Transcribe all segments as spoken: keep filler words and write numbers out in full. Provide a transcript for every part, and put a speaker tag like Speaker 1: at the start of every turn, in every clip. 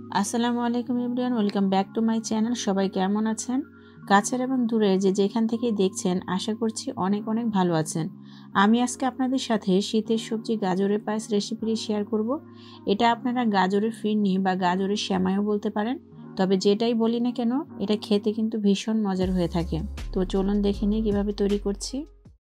Speaker 1: আসসালামু আলাইকুম everyone, welcome back to my channel. সবাই কেমন আছেন? কাছের এবং দূরের যে যেখান থেকে দেখছেন, আশা করছি অনেক অনেক ভালো আছেন। আমি আজকে আপনাদের সাথে শীতের সবজি গাজরের পায়েস রেসিপিটি শেয়ার করব। এটা আপনারা গাজরের ফিরনি বা গাজরের শ্যামাইও বলতে পারেন। তবে যেটাই বলি না কেন, এটা খেতে কিন্তু ভীষণ মজার হয়ে থাকে। তো চলুন দেখে নিই কীভাবে তৈরি করছি।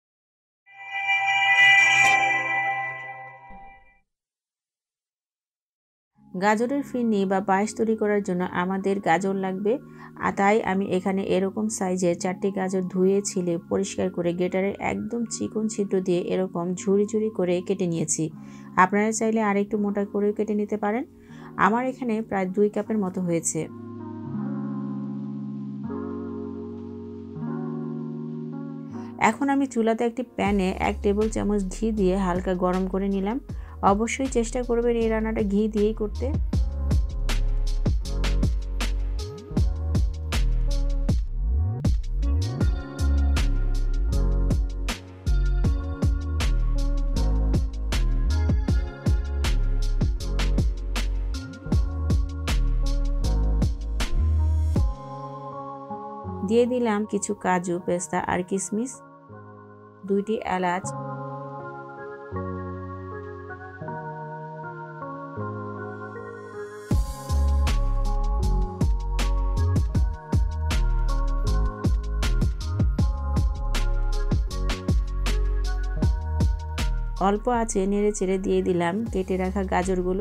Speaker 1: গাজরের ফিরনি বা পায়েস তৈরি করার জন্য আমাদের গাজর লাগবে, আর তাই আমি এখানে এরকম সাইজের চারটি গাজর ধুয়ে ছিলে পরিষ্কার করে গ্রেটারে একদম চিকন ছিদ্র দিয়ে এরকম ঝুরি ঝুরি করে কেটে নিয়েছি। আপনারা চাইলে আর একটু মোটা করেও কেটে নিতে পারেন। আমার এখানে প্রায় দুই কাপের মতো হয়েছে। এখন আমি চুলাতে একটি প্যানে এক টেবিল চামচ ঘি দিয়ে হালকা গরম করে নিলাম। অবশ্যই চেষ্টা করবেন এই রান্নাটা ঘি দিয়েই করতে। দিয়ে দিলাম কিছু কাজু, পেস্তা আর কিশমিশ, দুইটি এলাচ, অল্প আঁচে নেড়ে চেড়ে দিয়ে দিলাম কেটে রাখা গাজরগুলো।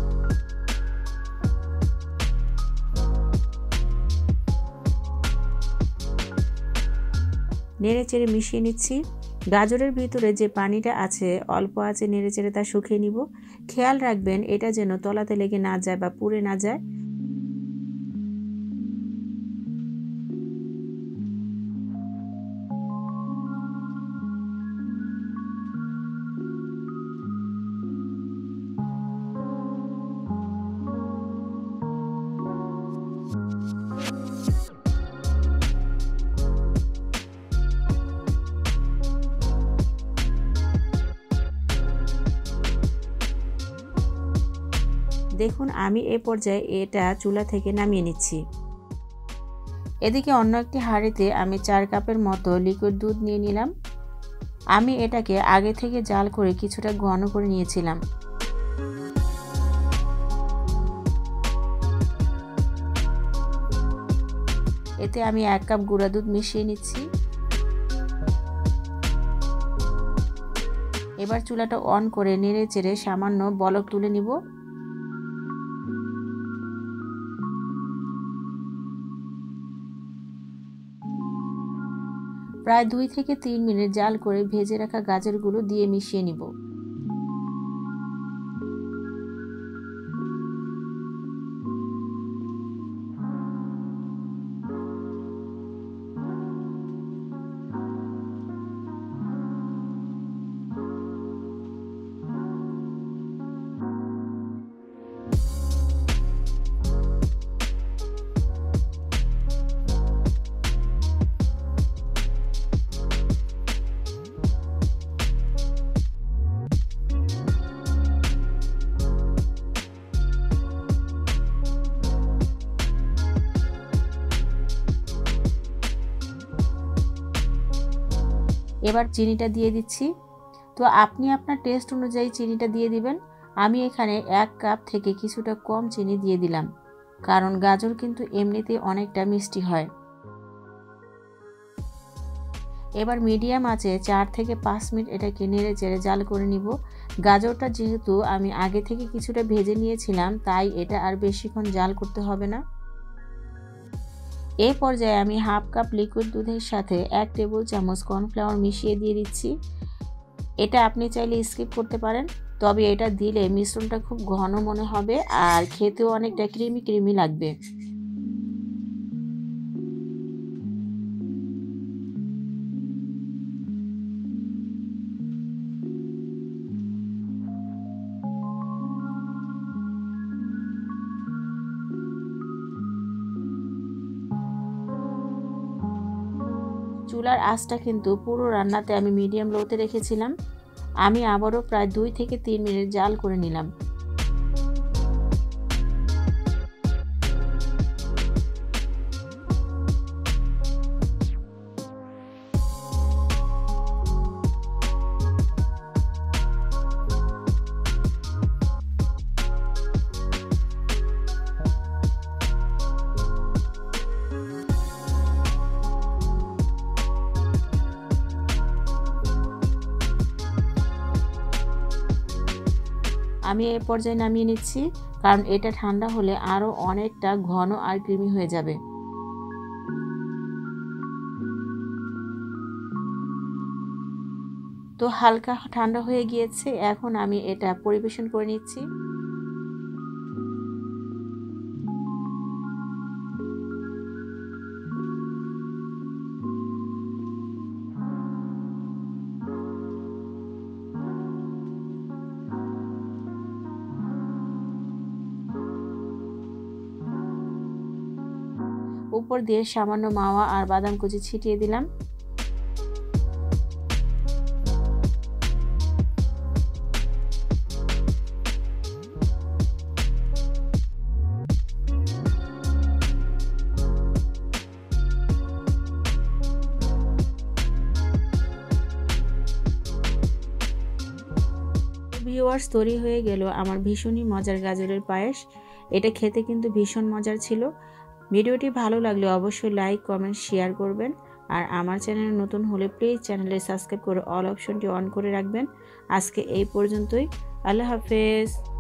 Speaker 1: নেড়ে চেড়ে মিশিয়ে নিচ্ছি। গাজরের ভিতরে যে পানিটা আছে অল্প আঁচে নেড়ে চেড়ে তা শুকিয়ে নিব। খেয়াল রাখবেন এটা যেন তলাতে লেগে না যায় বা পুড়ে না যায়। দেখুন আমি এ পর্যায়ে এটা চুলা থেকে নামিয়ে নিচ্ছি। এদিকে অন্য একটি হাঁড়িতে আমি চার কাপের মতো লিকুইড দুধ নিয়ে নিলাম। আমি এটাকে আগে থেকে জাল করে কিছুটা ঘন করে নিয়েছিলাম। এতে আমি এক কাপ গুঁড়া দুধ মিশিয়ে নিচ্ছি। এবার চুলাটা অন করে নেড়ে চেড়ে সামান্য বলক তুলে নিব। প্রায় দুই থেকে তিন মিনিট জাল করে ভেজে রাখা গাজরগুলো দিয়ে মিশিয়ে নিব। এবার চিনিটা দিয়ে দিচ্ছি। তো আপনি আপনার টেস্ট অনুযায়ী চিনিটা দিয়ে দিবেন। আমি এখানে এক কাপ থেকে কিছুটা কম চিনি দিয়ে দিলাম, কারণ গাজর কিন্তু এমনিতেই অনেকটা মিষ্টি হয়। এবার মিডিয়াম আঁচে চার থেকে পাঁচ মিনিট এটাকে নেড়ে চেড়ে জাল করে নিব। গাজরটা যেহেতু আমি আগে থেকে কিছুটা ভেজে নিয়েছিলাম, তাই এটা আর বেশিক্ষণ জাল করতে হবে না। এই পর্যায়ে আমি হাফ কাপ লিকুইড দুধের সাথে এক টেবিল চামচ কর্নফ্লাওয়ার মিশিয়ে দিয়ে দিচ্ছি। এটা আপনি চাইলে স্কিপ করতে পারেন, তবে এটা দিলে মিশ্রণটা খুব ঘন মনে হবে আর খেতেও অনেকটা ক্রিমি ক্রিমি লাগবে। চুলার আঁচটা কিন্তু পুরো রান্নাতে আমি মিডিয়াম লোতে রেখেছিলাম। আমি আবারও প্রায় দুই থেকে তিন মিনিট জাল করে নিলাম। আমি এই পর্যায়ে নামিয়ে নিচ্ছি, কারণ এটা ঠান্ডা হলে আরও অনেকটা ঘন আর ক্রিমি হয়ে যাবে। তো হালকা ঠান্ডা হয়ে গিয়েছে, এখন আমি এটা পরিবেশন করে নিচ্ছি। উপর দিয়ে সামান্য মাওয়া আর বাদাম কুচি ছিটিয়ে দিলাম। ভিউয়ার্স, তৈরি হয়ে গেল আমার ভীষণই মজার গাজরের পায়েস। এটা খেতে কিন্তু ভীষণ মজার ছিল। ভিডিওটি ভালো লাগলে অবশ্যই লাইক, কমেন্ট, শেয়ার করবেন। আর আমার চ্যানেলে নতুন হলে প্লিজ চ্যানেলে সাবস্ক্রাইব করে অল অপশনটি অন করে রাখবেন। আজকে এই পর্যন্তই। আল্লাহ হাফেজ।